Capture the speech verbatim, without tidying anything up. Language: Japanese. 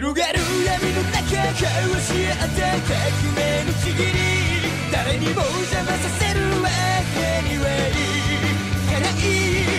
広がる闇の中交わし合った革命のちぎり誰にも邪魔させるわ Anyway 叶い